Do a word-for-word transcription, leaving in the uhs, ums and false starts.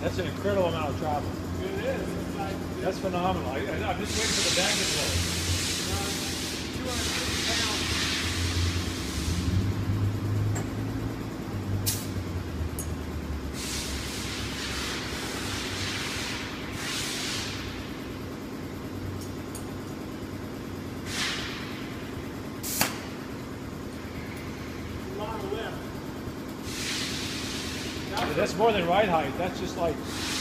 That's an incredible amount of travel. It is. It's like, That's phenomenal. I, I, I'm just waiting for the bag to blow. two hundred fifty pounds. That's more than ride height. That's just like